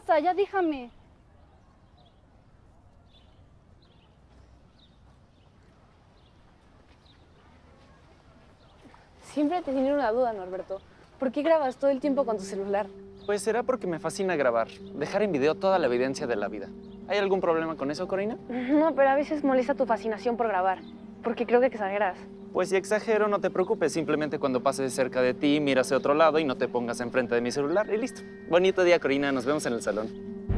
pasa? Ya déjame. Siempre he tenido una duda, Norberto. ¿Por qué grabas todo el tiempo con tu celular? Pues será porque me fascina grabar, dejar en video toda la evidencia de la vida. ¿Hay algún problema con eso, Corina? No, pero a veces molesta tu fascinación por grabar, porque creo que exageras. Pues si exagero, no te preocupes. Simplemente cuando pases cerca de ti, mira hacia otro lado y no te pongas enfrente de mi celular y listo. Bonito día, Corina. Nos vemos en el salón.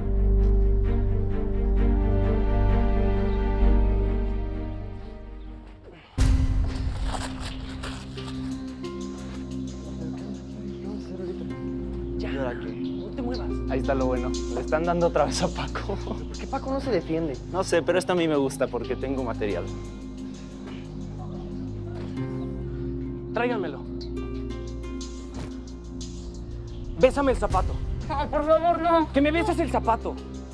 ¿Y ahora qué? No te muevas. Ahí está lo bueno. Le están dando otra vez a Paco. ¿Por qué Paco no se defiende? No sé, pero esto a mí me gusta porque tengo material. Tráiganmelo. Bésame el zapato. No, por favor, no. ¡Que me beses el zapato!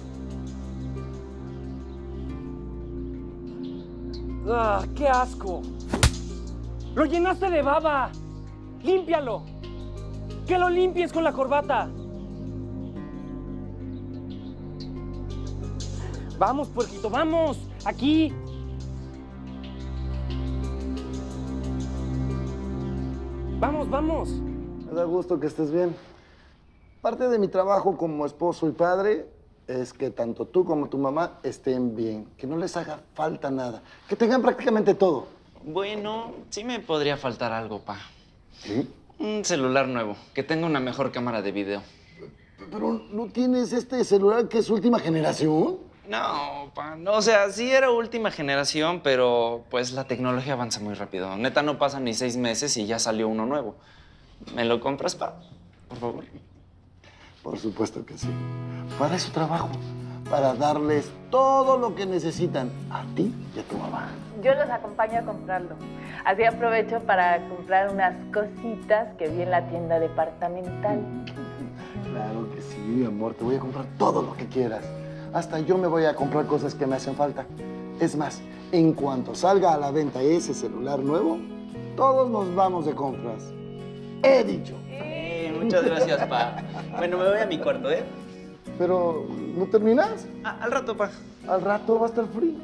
¡Ah, qué asco! ¡Lo llenaste de baba! ¡Límpialo! ¡Que lo limpies con la corbata! ¡Vamos, puerquito, vamos! ¡Aquí! ¡Vamos, vamos! Me da gusto que estés bien. Parte de mi trabajo como esposo y padre es que tanto tú como tu mamá estén bien, que no les haga falta nada, que tengan prácticamente todo. Bueno, sí me podría faltar algo, pa. ¿Sí? Un celular nuevo, que tenga una mejor cámara de video. Pero ¿no tienes este celular que es última generación? No, pa, no, o sea, sí era última generación, pero pues la tecnología avanza muy rápido. Neta, no pasan ni 6 meses y ya salió uno nuevo. ¿Me lo compras, pa? Por favor. Por supuesto que sí. Para eso trabajo, para darles todo lo que necesitan a ti y a tu mamá. Yo los acompaño a comprarlo. Así aprovecho para comprar unas cositas que vi en la tienda departamental. Claro que sí, mi amor. Te voy a comprar todo lo que quieras. Hasta yo me voy a comprar cosas que me hacen falta. Es más, en cuanto salga a la venta ese celular nuevo, todos nos vamos de compras. He dicho. Muchas gracias, pa. Bueno, me voy a mi cuarto, ¿eh? Pero, ¿no terminas? Al rato, pa. Al rato va a estar frío.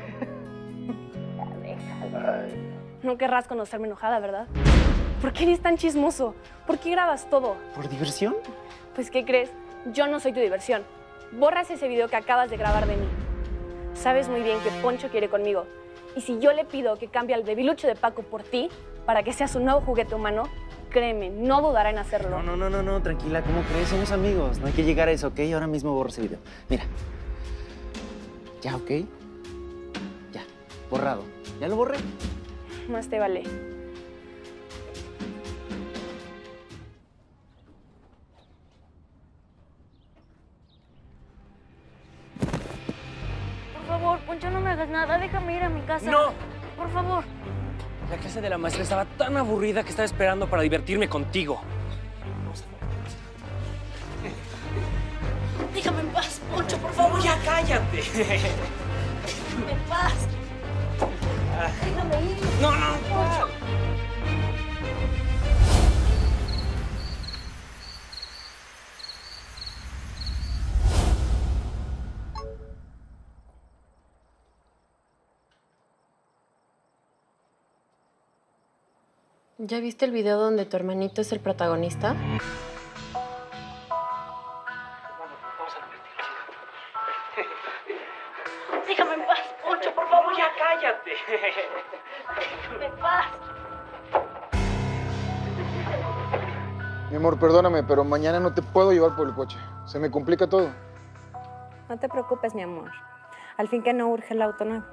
No querrás conocerme enojada, ¿verdad? ¿Por qué eres tan chismoso? ¿Por qué grabas todo? ¿Por diversión? Pues, ¿qué crees? Yo no soy tu diversión. Borras ese video que acabas de grabar de mí. Sabes muy bien que Poncho quiere conmigo. Y si yo le pido que cambie al debilucho de Paco por ti, para que sea su nuevo juguete humano, créeme, no dudará en hacerlo. No, tranquila, ¿cómo crees? Somos amigos, no hay que llegar a eso, ¿ok? Ahora mismo borro ese video. Mira. Ya, ¿ok? Ya, borrado. ¿Ya lo borré? Más te vale. Por favor, Poncho, no me hagas nada. Déjame ir a mi casa. ¡No! Por favor. La clase de la maestra estaba tan aburrida que estaba esperando para divertirme contigo. Déjame en paz, Poncho, por favor. ¡Ya cállate! Déjame en paz. Déjame ir. ¡No! Poncho. ¿Ya viste el video donde tu hermanito es el protagonista? Déjame en paz, Poncho, por favor. ¡Ya cállate! Déjame en paz. Mi amor, perdóname, pero mañana no te puedo llevar por el coche. Se me complica todo. No te preocupes, mi amor. Al fin que no urge el auto nuevo.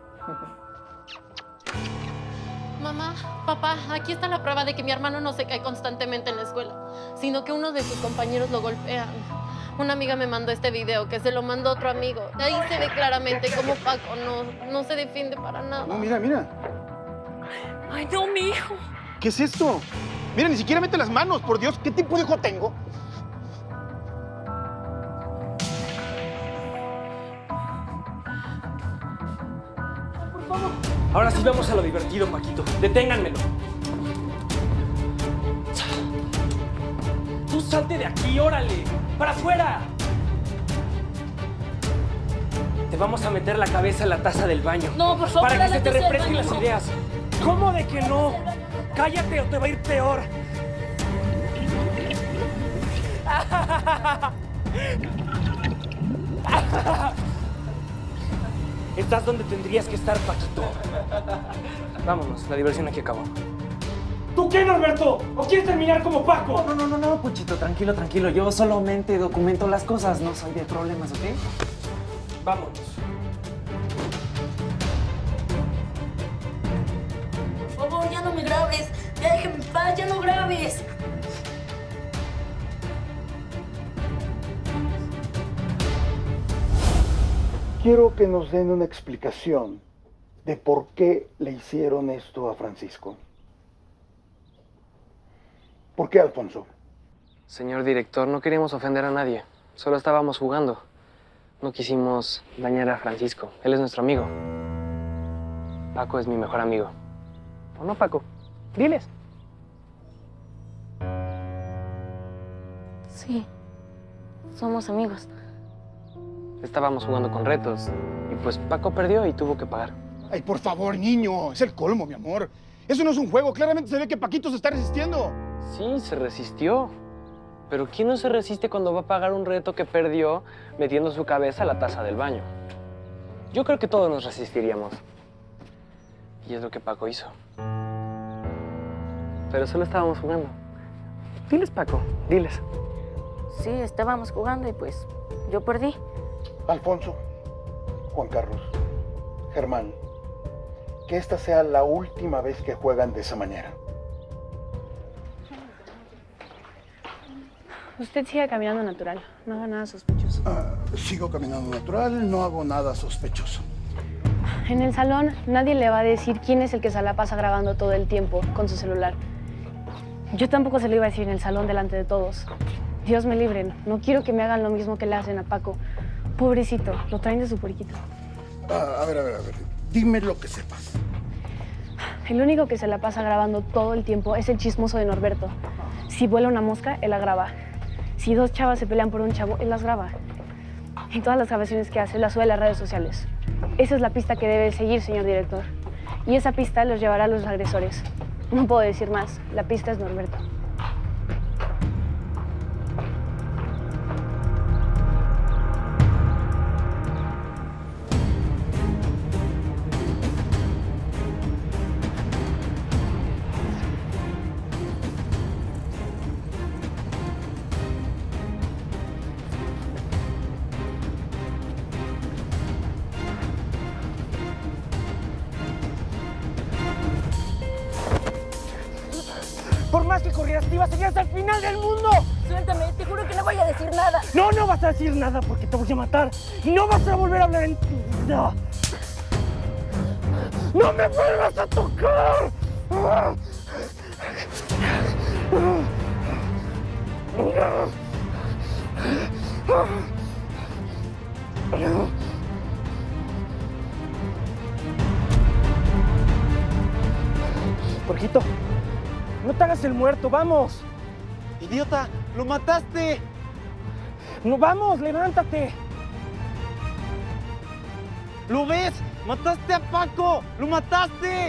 Mamá, papá, aquí está la prueba de que mi hermano no se cae constantemente en la escuela, sino que uno de sus compañeros lo golpea. Una amiga me mandó este video, que se lo mandó otro amigo. Ahí se ve claramente cómo Paco no se defiende para nada. No, mira. Ay, no, mi hijo. ¿Qué es esto? Mira, ni siquiera mete las manos, por Dios. ¿Qué tipo de hijo tengo? Ahora sí vamos a lo divertido, Paquito. Deténganmelo. Tú salte de aquí, órale. ¡Para afuera! Te vamos a meter la cabeza en la taza del baño. No, por favor, para que la se te taza del refresquen baño, las no. ideas. ¿Cómo de que no? Cállate o te va a ir peor. Estás donde tendrías que estar, Paquito. Vámonos, la diversión aquí acabó. ¿Tú qué, Norberto? ¿O quieres terminar como Paco? No, Puchito, tranquilo. Yo solamente documento las cosas, no soy de problemas, ¿ok? Vámonos. Por favor, ya no me grabes. Ya déjame en paz, ya no grabes. Quiero que nos den una explicación de por qué le hicieron esto a Francisco. ¿Por qué, Alfonso? Señor director, no queríamos ofender a nadie. Solo estábamos jugando. No quisimos dañar a Francisco. Él es nuestro amigo. Paco es mi mejor amigo. ¿O no, Paco? Diles. Sí, somos amigos. Estábamos jugando con retos. Y pues Paco perdió y tuvo que pagar. Ay, por favor, niño. Es el colmo, mi amor. Eso no es un juego. Claramente se ve que Paquito se está resistiendo. Sí, se resistió. Pero ¿quién no se resiste cuando va a pagar un reto que perdió metiendo su cabeza a la taza del baño? Yo creo que todos nos resistiríamos. Y es lo que Paco hizo. Pero solo estábamos jugando. Diles, Paco, diles. Sí, estábamos jugando y pues yo perdí. Alfonso, Juan Carlos, Germán, que esta sea la última vez que juegan de esa manera. Usted sigue caminando natural, no haga nada sospechoso. Sigo caminando natural, no hago nada sospechoso. En el salón nadie le va a decir quién es el que se la pasa grabando todo el tiempo con su celular. Yo tampoco se lo iba a decir en el salón delante de todos. Dios me libre, no quiero que me hagan lo mismo que le hacen a Paco. Pobrecito, lo traen de su puerquito. A ver. Dime lo que sepas. El único que se la pasa grabando todo el tiempo es el chismoso de Norberto. Si vuela una mosca, él la graba. Si dos chavas se pelean por un chavo, él las graba. En todas las grabaciones que hace, las sube a las redes sociales. Esa es la pista que debe seguir, señor director. Y esa pista los llevará a los agresores. No puedo decir más. La pista es Norberto. Por más que corrieras, te ibas a seguir hasta el final del mundo. Suéltame, te juro que no voy a decir nada. No vas a decir nada porque te voy a matar. Y no vas a volver a hablar en tu vida. ¡No me vuelvas a tocar! Porquito, no te hagas el muerto, vamos. ¡Idiota! ¡Lo mataste! No, vamos, levántate. ¿Lo ves? ¡Mataste a Paco! ¡Lo mataste!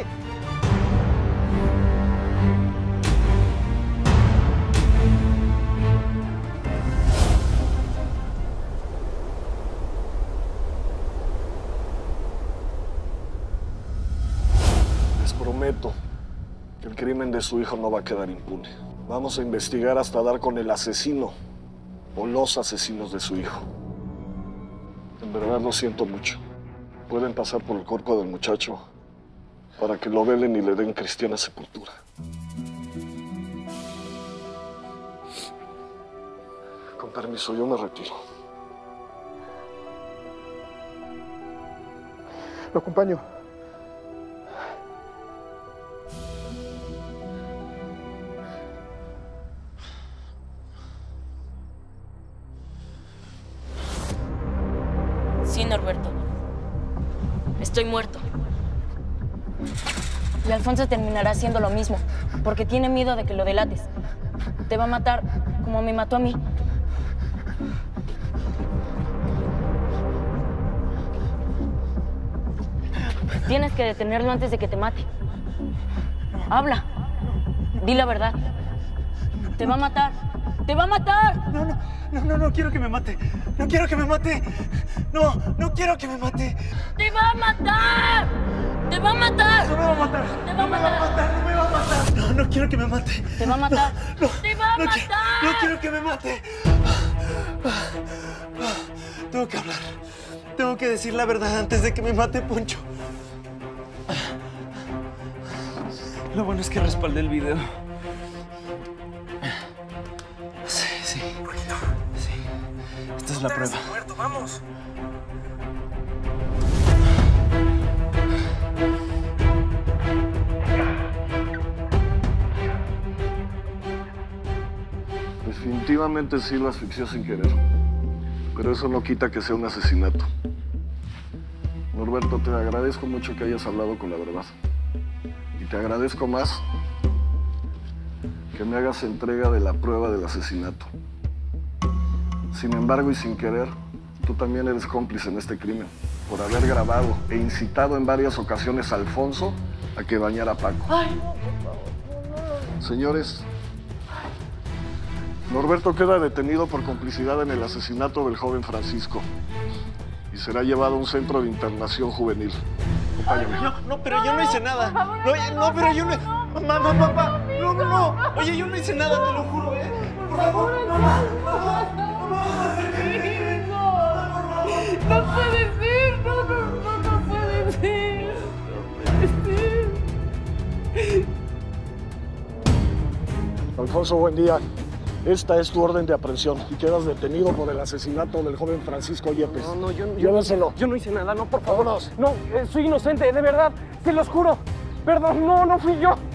Les prometo que el crimen de su hijo no va a quedar impune. Vamos a investigar hasta dar con el asesino o los asesinos de su hijo. En verdad lo siento mucho. Pueden pasar por el cuerpo del muchacho para que lo velen y le den cristiana sepultura. Con permiso, yo me retiro. Lo acompaño. Sí, Norberto. Estoy muerto. Y Alfonso terminará haciendo lo mismo, porque tiene miedo de que lo delates. Te va a matar como me mató a mí. Tienes que detenerlo antes de que te mate. Habla. Di la verdad. Te va a matar. ¡Te va a matar! No quiero que me mate. No quiero que me mate. No quiero que me mate. ¡Te va a matar! ¡Te va a matar! No me va a matar. ¡Te va a matar! No me va a matar. No quiero que me mate. ¡Te va a matar! ¡Te va a matar! No quiero que me mate. Tengo que hablar. Tengo que decir la verdad antes de que me mate Poncho. Lo bueno es que respaldé el video. Sí. Esta es la prueba. Muerto, vamos. Definitivamente sí lo asfixió sin querer. Pero eso no quita que sea un asesinato. Norberto, te agradezco mucho que hayas hablado con la verdad. Y te agradezco más que me hagas entrega de la prueba del asesinato. Sin embargo, y sin querer, tú también eres cómplice en este crimen por haber grabado e incitado en varias ocasiones a Alfonso a que dañara a Paco. Ay. Señores, Norberto queda detenido por complicidad en el asesinato del joven Francisco y será llevado a un centro de internación juvenil. Acompáñame. No, pero yo no hice nada. No, pero yo no... Mamá, papá. No. Oye, yo no hice nada, te lo juro, ¿eh? Por favor, mamá. No puede ser, no puede ser. Alfonso, buen día. Esta es tu orden de aprehensión y quedas detenido por el asesinato del joven Francisco Yepes. No, Llévenselo. Yo no hice nada, no, por favor. Vámonos. No, soy inocente, de verdad, se los juro. Perdón, no fui yo.